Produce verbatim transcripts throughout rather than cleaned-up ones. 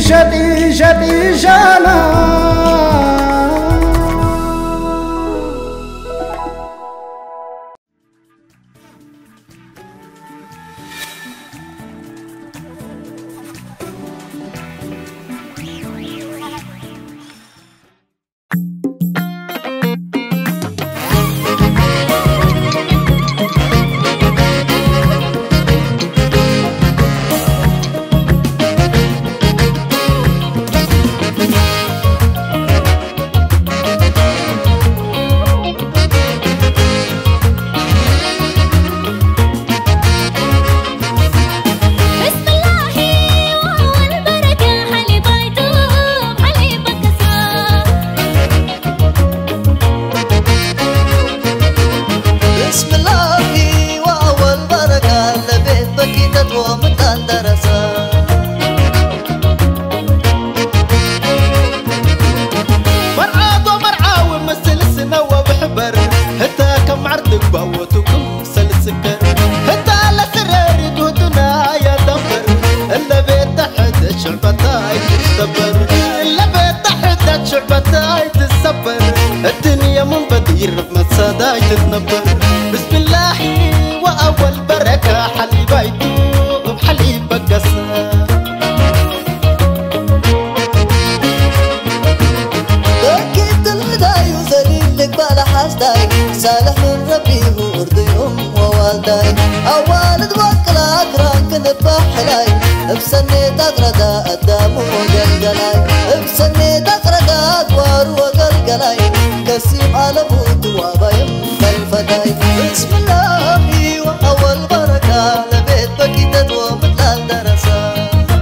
شدي شدي شانا الدنيا من بدير ما تصداي تتنبر بسم الله وأول بركة حلي بيتو بحلي بقصة أكيد الهداي وزليل لك بلا حاجتاي صالح من ربي هو أرضي أم ووالداي أوالد وكل أكران كنبا حلاي بسني تقردا قدام وقلقلاي بسني تقردا أدوار وقلقلاي كسيم على بود وابايم بالفداي بسم الله وأول بركة لبيت بكيتت ومثل درسا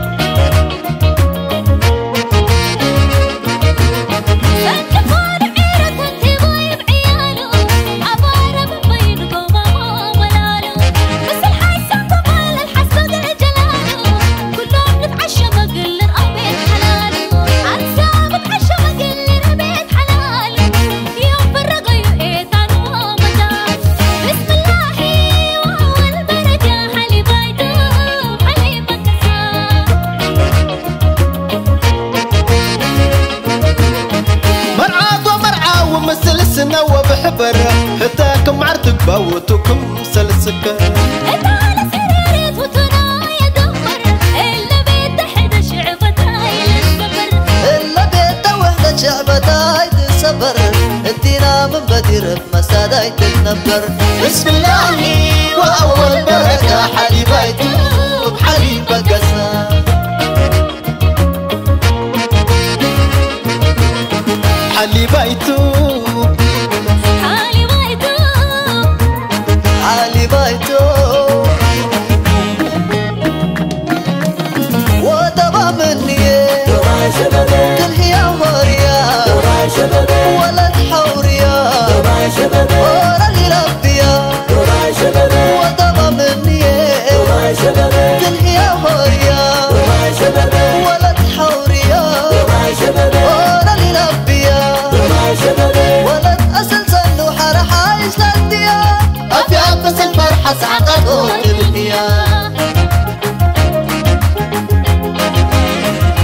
هتاكم عرتك باوتكم سلسكر انت على سريرة وتنا يدمر الا بيت حدا شعبتاي للصبر الا بيت وحدة شعبتاي للصبر ادينا من بدير بمساداي تتنبر بسم الله واول بركة حلي بيتو بحلي بقصة حلي بيتو علي بايتو ودبا مني كل هي وريا ولد حوريا ورا اللي ربيا ودبا مني كل هي وريا ولد حوريا ورا اللي ربيا ولد أسل سنو حرحة إسلامية أفيا بس الفرحة سعقته الدنيا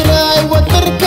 تقراي وترك